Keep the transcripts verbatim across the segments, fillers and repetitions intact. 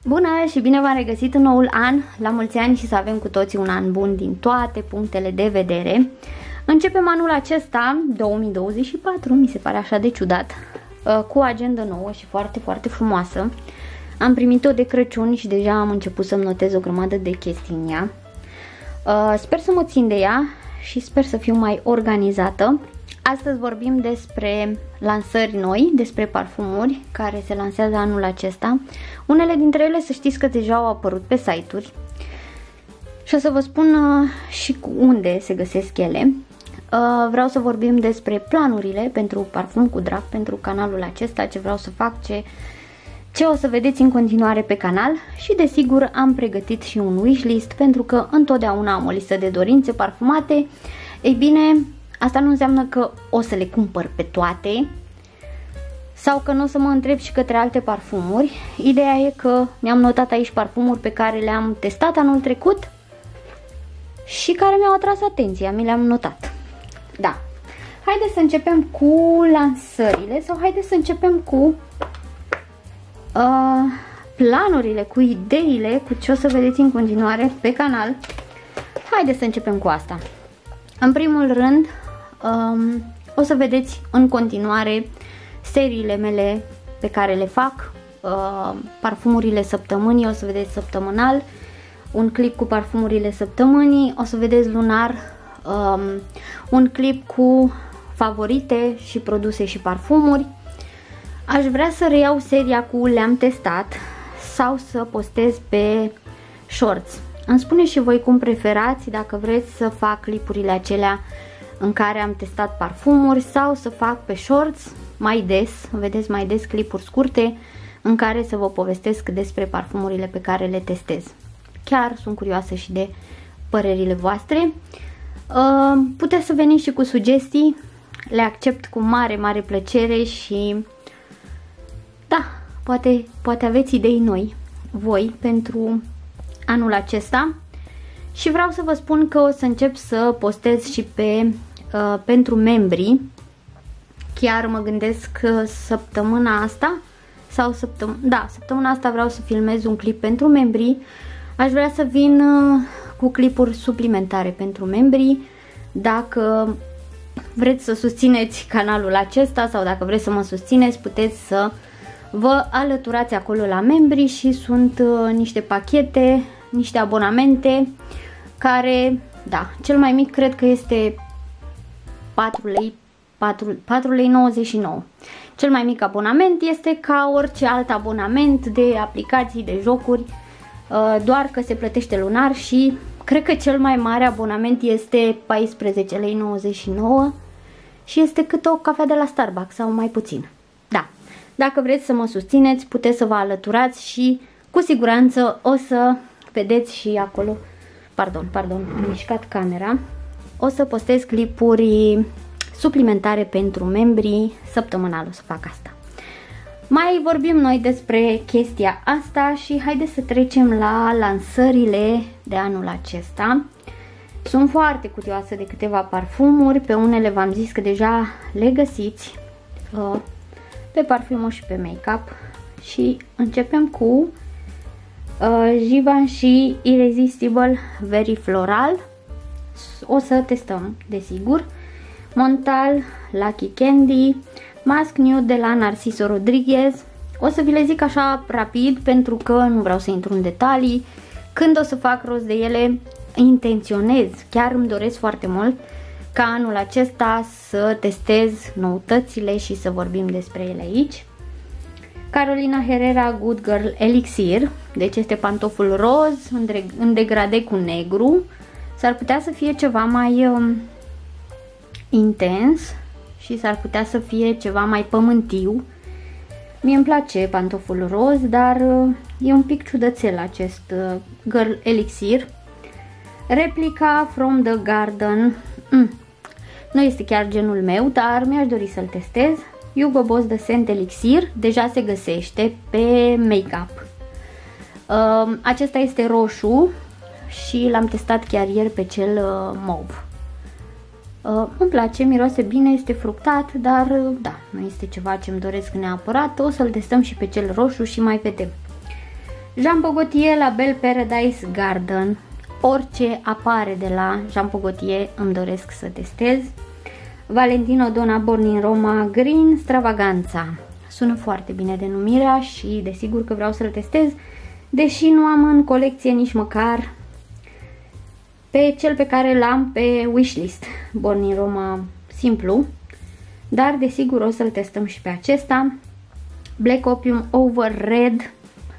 Bună și bine v-am regăsit în noul an, la mulți ani și să avem cu toții un an bun din toate punctele de vedere. Începem anul acesta, două mii douăzeci și patru, mi se pare așa de ciudat, cu o agendă nouă și foarte, foarte frumoasă. Am primit-o de Crăciun și deja am început să-mi notez o grămadă de chestii în ea. Sper să mă țin de ea și sper să fiu mai organizată. Astăzi vorbim despre lansări noi, despre parfumuri care se lansează anul acesta. Unele dintre ele să știți că deja au apărut pe site-uri și o să vă spun uh, și cu unde se găsesc ele. Uh, vreau să vorbim despre planurile pentru Parfum cu Drag, pentru canalul acesta, ce vreau să fac, ce, ce o să vedeți în continuare pe canal și desigur am pregătit și un wishlist pentru că întotdeauna am o listă de dorințe parfumate. Ei bine, asta nu înseamnă că o să le cumpăr pe toate sau că nu o să mă întreb și către alte parfumuri. Ideea e că mi-am notat aici parfumuri pe care le-am testat anul trecut și care mi-au atras atenția, mi le-am notat. Da. Haideți să începem cu lansările sau haideți să începem cu uh, planurile, cu ideile, cu ce o să vedeți în continuare pe canal. Haideți să începem cu asta. În primul rând, um, o să vedeți în continuare seriile mele pe care le fac, uh, parfumurile săptămânii, o să vedeți săptămânal, un clip cu parfumurile săptămânii, o să vedeți lunar, um, un clip cu favorite și produse și parfumuri. Aș vrea să reiau seria cu le-am testat sau să postez pe shorts. Îmi spuneți și voi cum preferați, dacă vreți să fac clipurile acelea în care am testat parfumuri sau să fac pe shorts mai des, vedeți mai des clipuri scurte în care să vă povestesc despre parfumurile pe care le testez. Chiar sunt curioasă și de părerile voastre. Puteți să veniți și cu sugestii, le accept cu mare, mare plăcere și da, poate, poate aveți idei noi, voi, pentru anul acesta. Și vreau să vă spun că o să încep să postez și pe uh, pentru membrii. Chiar mă gândesc că săptămâna asta sau săptămâna, da, săptămâna asta vreau să filmez un clip pentru membrii. Aș vrea să vin uh, cu clipuri suplimentare pentru membrii. Dacă vreți să susțineți canalul acesta sau dacă vreți să mă susțineți, puteți să vă alăturați acolo la membrii și sunt uh, niște pachete, niște abonamente care, da, cel mai mic cred că este patru lei, patru lei nouăzeci și nouă. Cel mai mic abonament este ca orice alt abonament de aplicații, de jocuri, doar că se plătește lunar și cred că cel mai mare abonament este paisprezece lei nouăzeci și nouă și este cât o cafea de la Starbucks sau mai puțin. Da, dacă vreți să mă susțineți, puteți să vă alăturați și cu siguranță o să vedeți și acolo, pardon, pardon, am mișcat camera, o să postez clipuri suplimentare pentru membrii săptămânal, o să fac asta. Mai vorbim noi despre chestia asta și haideți să trecem la lansările de anul acesta. Sunt foarte curioasă de câteva parfumuri, pe unele v-am zis că deja le găsiți uh, pe parfumuri și pe make-up și începem cu Uh, Givenchy Irresistible Very Floral. O să testăm, desigur. Montal Lucky Candy, Mask Nude de la Narciso Rodriguez. O să vi le zic așa rapid pentru că nu vreau să intru în detalii. Când o să fac rost de ele, intenționez, chiar îmi doresc foarte mult ca anul acesta să testez noutățile și să vorbim despre ele aici. Carolina Herrera Good Girl Elixir, deci este pantoful roz în degradé cu negru. S-ar putea să fie ceva mai um, intens și s-ar putea să fie ceva mai pământiu. Mie îmi place pantoful roz, dar uh, e un pic ciudățel acest uh, Girl Elixir. Replica From the Garden, mm. nu este chiar genul meu, dar mi-aș dori să-l testez. Hugo Boss The Scent Elixir, deja se găsește pe make-up. Uh, acesta este roșu și l-am testat chiar ieri pe cel uh, mauve. Uh, îmi place, miroase bine, este fructat, dar uh, da, nu este ceva ce îmi doresc neapărat. O să-l testăm și pe cel roșu și mai vedem. Jean Paul Gaultier La Belle Paradise Garden. Orice apare de la Jean Paul Gaultier îmi doresc să testez. Valentino Donna Born in Roma Green Stravaganza. Sună foarte bine denumirea și desigur că vreau să-l testez, deși nu am în colecție nici măcar pe cel pe care l-am pe wishlist, Born in Roma simplu, dar desigur o să-l testăm și pe acesta. Black Opium Over Red.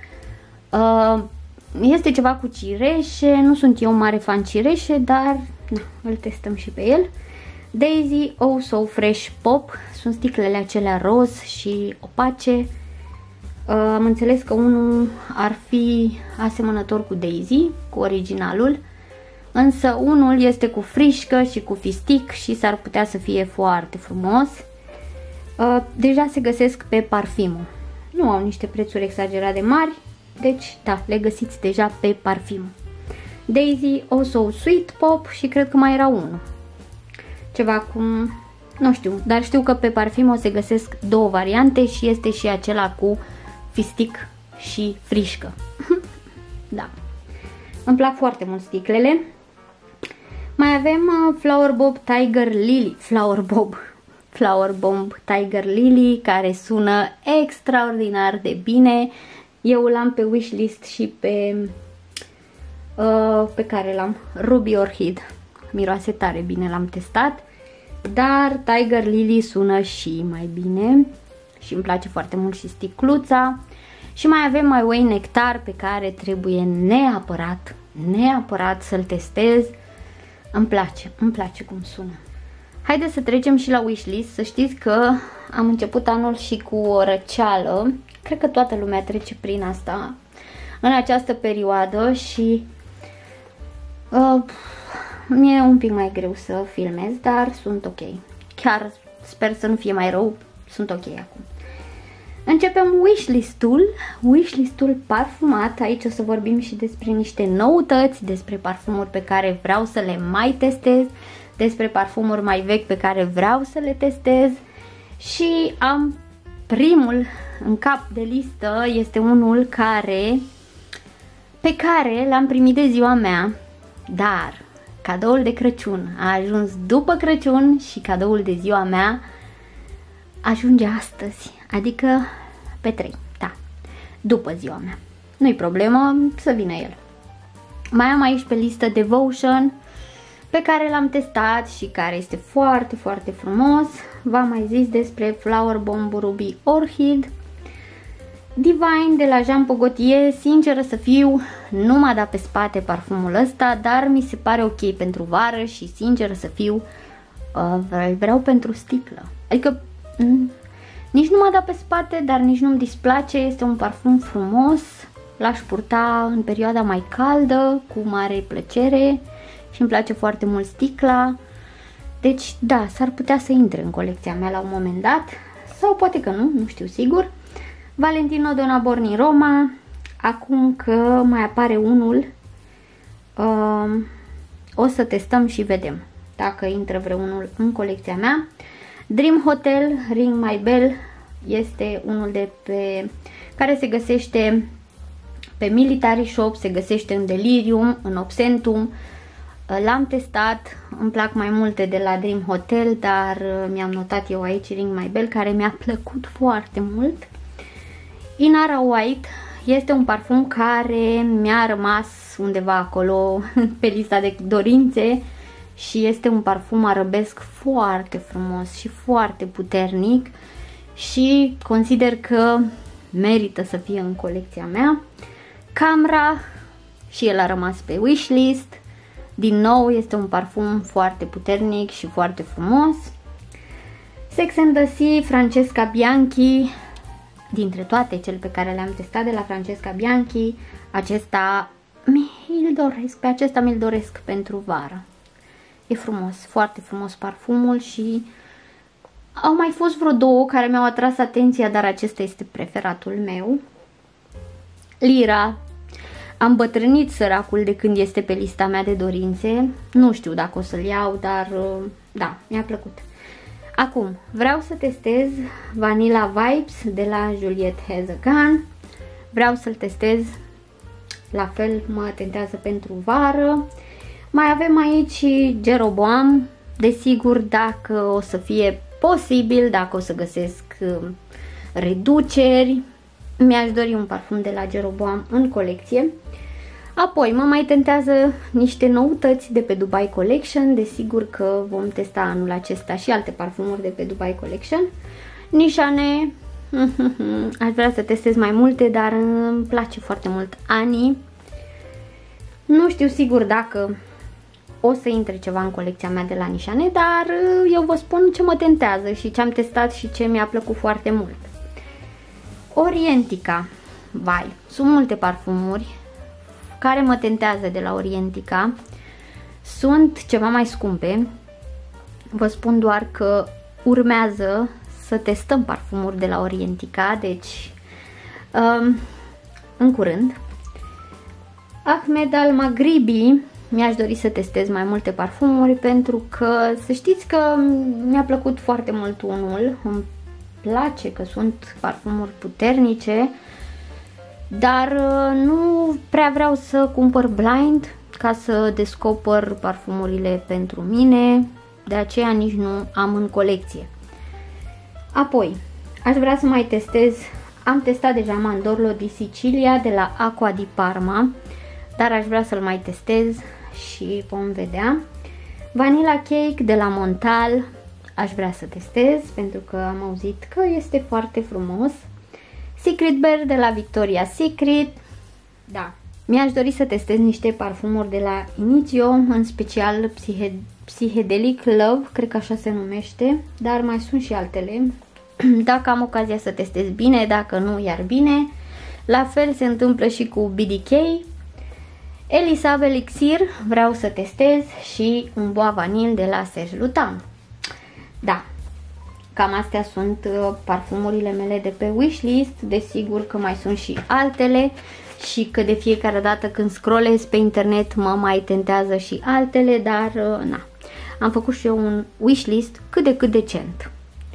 Uh, este ceva cu cireșe, nu sunt eu mare fan cireșe, dar na, îl testăm și pe el. Daisy Oh So Fresh Pop. Sunt sticlele acelea roz și opace. Uh, am înțeles că unul ar fi asemănător cu Daisy, cu originalul, însă unul este cu frișcă și cu fistic și s-ar putea să fie foarte frumos. Uh, deja se găsesc pe Parfimo. Nu au niște prețuri exagerat de mari, deci da, le găsiți deja pe Parfimo. Daisy Oh So Sweet Pop și cred că mai era unul. Ceva cum, nu știu, dar știu că pe Parfimo se găsesc două variante și este și acela cu fistic și frișcă. Da, îmi plac foarte mult sticlele. Mai avem uh, Flower Bob Tiger Lily, Flower Bob, Flower Bomb Tiger Lily, care sună extraordinar de bine. Eu l-am pe wishlist și pe, uh, pe care l-am, Ruby Orchid. Miroase tare bine, l-am testat, dar Tiger Lily sună și mai bine și îmi place foarte mult și sticluța. Și mai avem My Way Nectar, pe care trebuie neapărat, neapărat să-l testez. Îmi place, îmi place cum sună. Haideți să trecem și la wishlist. Să știți că am început anul și cu o răceală. Cred că toată lumea trece prin asta în această perioadă și uh, mi-e un pic mai greu să filmez, dar sunt ok. Chiar sper să nu fie mai rău, sunt ok acum. Începem wishlist-ul, wishlist-ul parfumat. Aici o să vorbim și despre niște noutăți, despre parfumuri pe care vreau să le mai testez, despre parfumuri mai vechi pe care vreau să le testez. Și am primul în cap de listă, este unul care pe care l-am primit de ziua mea, dar cadoul de Crăciun a ajuns după Crăciun și cadoul de ziua mea ajunge astăzi, adică pe trei, da, după ziua mea. Nu-i problemă, să vină el. Mai am aici pe listă Devotion, pe care l-am testat și care este foarte, foarte frumos. V-am mai zis despre Flower Bomb Ruby Orchid. Divine de la Jean Paul Gaultier, sinceră să fiu, nu m-a dat pe spate parfumul ăsta, dar mi se pare ok pentru vară și sinceră să fiu, uh, vreau pentru sticlă. Adică nici nu m-a dat pe spate, dar nici nu-mi displace, este un parfum frumos, l-aș purta în perioada mai caldă, cu mare plăcere și îmi place foarte mult sticla. Deci da, s-ar putea să intre în colecția mea la un moment dat, sau poate că nu, nu știu sigur. Valentino Donna Born in Roma, acum că mai apare unul, um, o să testăm și vedem dacă intră vreunul în colecția mea. Dream Hotel Ring My Bell este unul de pe care se găsește pe Military Shop, se găsește în Delirium, în Obsentum. L-am testat, îmi plac mai multe de la Dream Hotel, dar mi-am notat eu aici Ring My Bell, care mi-a plăcut foarte mult. Inara White este un parfum care mi-a rămas undeva acolo pe lista de dorințe și este un parfum arabesc foarte frumos și foarte puternic și consider că merită să fie în colecția mea. Camera, și el a rămas pe wishlist. Din nou este un parfum foarte puternic și foarte frumos. Sex and the Sea, Francesca Bianchi. Dintre toate cele pe care le-am testat de la Francesca Bianchi, acesta mi-l doresc, pe acesta mi-l doresc pentru vară. E frumos, foarte frumos parfumul și au mai fost vreo două care mi-au atras atenția, dar acesta este preferatul meu. Lira. Am bătrânit săracul de când este pe lista mea de dorințe. Nu știu dacă o să-l iau, dar da, mi-a plăcut. Acum, vreau să testez Vanilla Vibes de la Juliette Has a Gun. Vreau să-l testez la fel mă tentează pentru vară. Mai avem aici Jeroboam, desigur dacă o să fie posibil, dacă o să găsesc reduceri, mi-aș dori un parfum de la Jeroboam în colecție. Apoi mă mai tentează niște noutăți de pe Dubai Collection, desigur că vom testa anul acesta și alte parfumuri de pe Dubai Collection. Nișane, aș vrea să testez mai multe, dar îmi place foarte mult Ani. Nu știu sigur dacă o să intre ceva în colecția mea de la Nișane, dar eu vă spun ce mă tentează și ce am testat și ce mi-a plăcut foarte mult. Orientica, vai, sunt multe parfumuri care mă tentează de la Orientica. Sunt ceva mai scumpe, vă spun doar că urmează să testăm parfumuri de la Orientica, deci um, în curând. Ahmed Al Maghribi, mi-aș dori să testez mai multe parfumuri pentru că să știți că mi-a plăcut foarte mult unul, îmi place că sunt parfumuri puternice, dar nu prea vreau să cumpăr blind ca să descoper parfumurile pentru mine, de aceea nici nu am în colecție. Apoi, aș vrea să mai testez, am testat deja Mandorlo di Sicilia de la Acqua di Parma, dar aș vrea să-l mai testez și vom vedea. Vanilla Cake de la Montal, aș vrea să testez pentru că am auzit că este foarte frumos. Secret Bear de la Victoria's Secret, da, mi-aș dori să testez niște parfumuri de la Inizio, în special Psyche Psychedelic Love, cred că așa se numește, dar mai sunt și altele. Dacă am ocazia să testez bine, dacă nu, iar bine. La fel se întâmplă și cu B D K. Elisab Elixir vreau să testez și un Bois Vanille de la Serge Lutens. Da, cam astea sunt parfumurile mele de pe wishlist. Desigur că mai sunt și altele și că de fiecare dată când scrollez pe internet mă mai tentează și altele, dar na, am făcut și eu un wishlist cât de cât decent.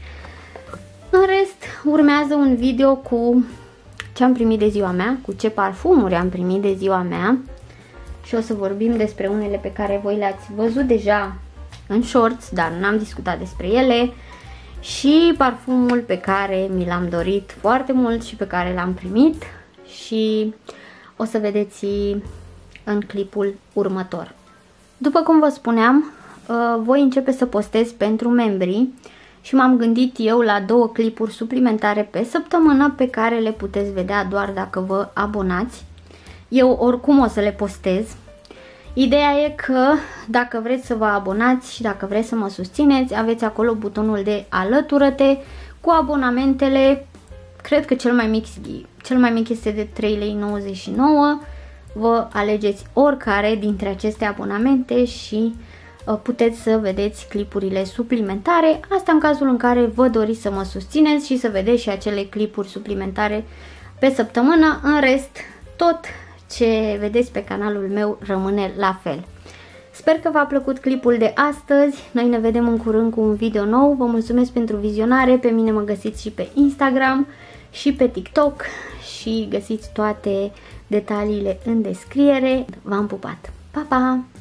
În rest, urmează un video cu ce am primit de ziua mea, cu ce parfumuri am primit de ziua mea și o să vorbim despre unele pe care voi le-ați văzut deja în shorts, dar n-am discutat despre ele, și parfumul pe care mi l-am dorit foarte mult și pe care l-am primit și o să vedeți în clipul următor. După cum vă spuneam, voi începe să postez pentru membrii și m-am gândit eu la două clipuri suplimentare pe săptămână pe care le puteți vedea doar dacă vă abonați. Eu oricum o să le postez. Ideea e că dacă vreți să vă abonați și dacă vreți să mă susțineți, aveți acolo butonul de alătură-te cu abonamentele. Cred că cel mai mic, cel mai mic este de trei lei nouăzeci și nouă. Vă alegeți oricare dintre aceste abonamente și puteți să vedeți clipurile suplimentare. Asta în cazul în care vă doriți să mă susțineți și să vedeți și acele clipuri suplimentare pe săptămână. În rest, tot ce vedeți pe canalul meu rămâne la fel. Sper că v-a plăcut clipul de astăzi. Noi ne vedem în curând cu un video nou. Vă mulțumesc pentru vizionare. Pe mine mă găsiți și pe Instagram și pe TikTok și găsiți toate detaliile în descriere. V-am pupat! Pa, pa!